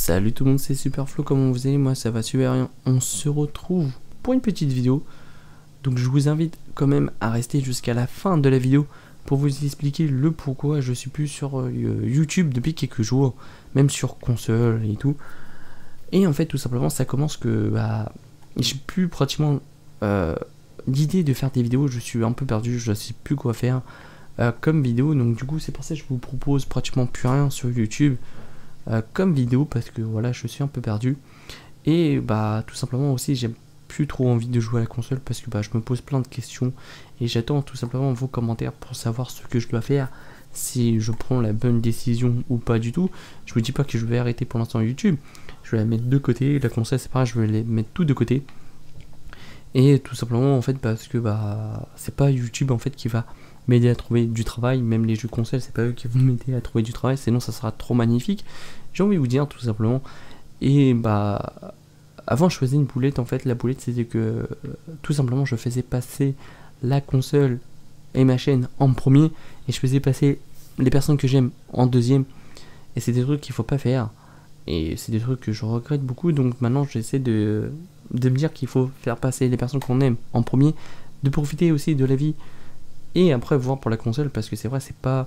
Salut tout le monde, c'est Superflo, comment vous allez? Moi ça va super bien. On se retrouve pour une petite vidéo. Donc je vous invite quand même à rester jusqu'à la fin de la vidéo pour vous expliquer le pourquoi je suis plus sur YouTube depuis quelques jours, même sur console et tout. Et en fait tout simplement ça commence que j'ai plus pratiquement l'idée de faire des vidéos, je suis un peu perdu, je sais plus quoi faire comme vidéo. Donc du coup c'est pour ça que je vous propose pratiquement plus rien sur YouTube comme vidéo, parce que voilà, je suis un peu perdu. Et tout simplement aussi j'ai plus trop envie de jouer à la console parce que je me pose plein de questions et j'attends tout simplement vos commentaires pour savoir ce que je dois faire, si je prends la bonne décision ou pas du tout. Je vous dis pas que je vais arrêter pour l'instant YouTube, je vais la mettre de côté, la console c'est pareil, je vais les mettre tout de côté. Et tout simplement en fait parce que c'est pas YouTube en fait qui va m'aider à trouver du travail, même les jeux console c'est pas eux qui vont m'aider à trouver du travail, sinon ça sera trop magnifique, j'ai envie de vous dire tout simplement. Et avant je faisais une boulette, en fait la boulette c'était que tout simplement je faisais passer la console et ma chaîne en premier et je faisais passer les personnes que j'aime en deuxième, et c'est des trucs qu'il faut pas faire et c'est des trucs que je regrette beaucoup. Donc maintenant j'essaie de me dire qu'il faut faire passer les personnes qu'on aime en premier, de profiter aussi de la vie et après voir pour la console, parce que c'est vrai c'est pas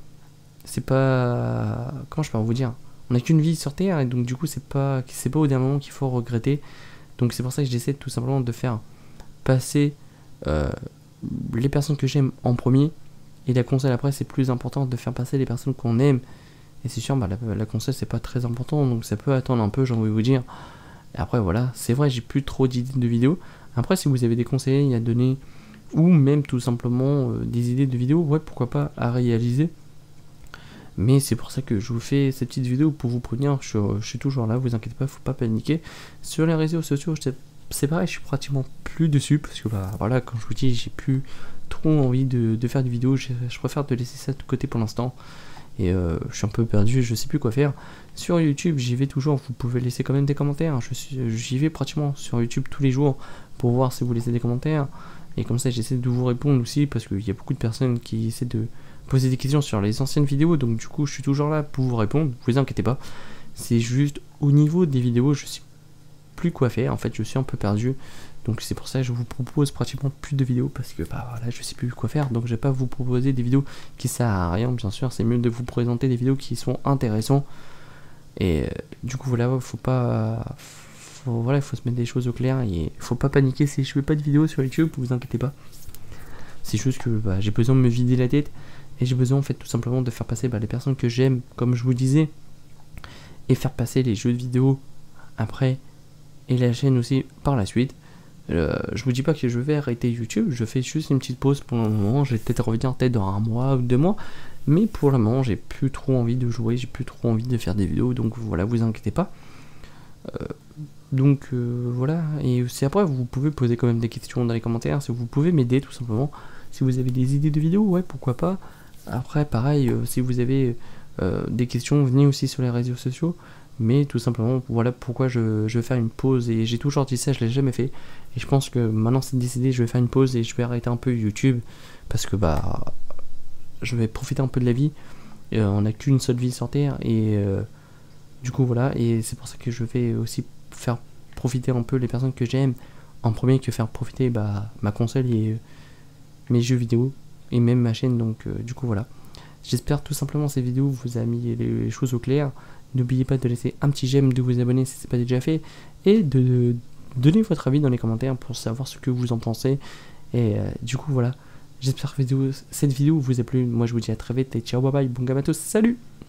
comment je peux vous dire, on a qu'une vie sur terre et donc du coup c'est pas au dernier moment qu'il faut regretter. Donc c'est pour ça que j'essaie tout simplement de faire passer les personnes que j'aime en premier, et la console après c'est plus important de faire passer les personnes qu'on aime. Et c'est sûr la console c'est pas très important, donc ça peut attendre un peu, j'ai envie de vous dire. Et après voilà, c'est vrai j'ai plus trop d'idées de vidéos. Après si vous avez des conseils à donner ou même tout simplement des idées de vidéos, ouais pourquoi pas à réaliser. Mais c'est pour ça que je vous fais cette petite vidéo pour vous prévenir, je suis toujours là, vous inquiétez pas, faut pas paniquer. Sur les réseaux sociaux c'est pareil, je suis pratiquement plus dessus parce que voilà, comme je vous dis j'ai plus trop envie de faire des vidéos, je préfère te laisser ça de côté pour l'instant. Et je suis un peu perdu, je sais plus quoi faire. Sur YouTube j'y vais toujours, vous pouvez laisser quand même des commentaires, j'y vais pratiquement sur YouTube tous les jours pour voir si vous laissez des commentaires. Et comme ça j'essaie de vous répondre aussi, parce qu'il y a beaucoup de personnes qui essaient de poser des questions sur les anciennes vidéos, donc du coup je suis toujours là pour vous répondre, vous inquiétez pas. C'est juste au niveau des vidéos je sais plus quoi faire, en fait je suis un peu perdu. Donc c'est pour ça que je vous propose pratiquement plus de vidéos, parce que voilà, je sais plus quoi faire. Donc je vais pas vous proposer des vidéos qui servent à rien, bien sûr c'est mieux de vous présenter des vidéos qui sont intéressantes. Et du coup voilà, il faut se mettre des choses au clair et faut pas paniquer si je fais pas de vidéos sur YouTube, vous inquiétez pas. C'est juste que j'ai besoin de me vider la tête et j'ai besoin en fait tout simplement de faire passer les personnes que j'aime, comme je vous disais, et faire passer les jeux de vidéo après et la chaîne aussi par la suite. Je vous dis pas que je vais arrêter YouTube, je fais juste une petite pause pour le moment, je vais peut-être revenir dans un mois ou 2 mois, mais pour le moment j'ai plus trop envie de jouer, j'ai plus trop envie de faire des vidéos, donc voilà, vous inquiétez pas. Voilà, et aussi après vous pouvez poser quand même des questions dans les commentaires, si vous pouvez m'aider tout simplement, si vous avez des idées de vidéos, ouais pourquoi pas. Après pareil, si vous avez des questions, venez aussi sur les réseaux sociaux. Mais tout simplement voilà pourquoi je vais faire une pause, et j'ai toujours dit ça, je l'ai jamais fait, et je pense que maintenant c'est décidé, je vais faire une pause et je vais arrêter un peu YouTube, parce que je vais profiter un peu de la vie. On n'a qu'une seule vie sur terre, et du coup voilà, et c'est pour ça que je vais aussi faire profiter un peu les personnes que j'aime en premier, que faire profiter ma console et mes jeux vidéo et même ma chaîne. Donc du coup voilà, j'espère tout simplement cette vidéo vous a mis les choses au clair. N'oubliez pas de laisser un petit j'aime, de vous abonner si ce n'est pas déjà fait, et de donner votre avis dans les commentaires pour savoir ce que vous en pensez. Et du coup voilà, j'espère que cette vidéo vous a plu. Moi je vous dis à très vite et ciao, bye bye, bon gamme à tous, salut!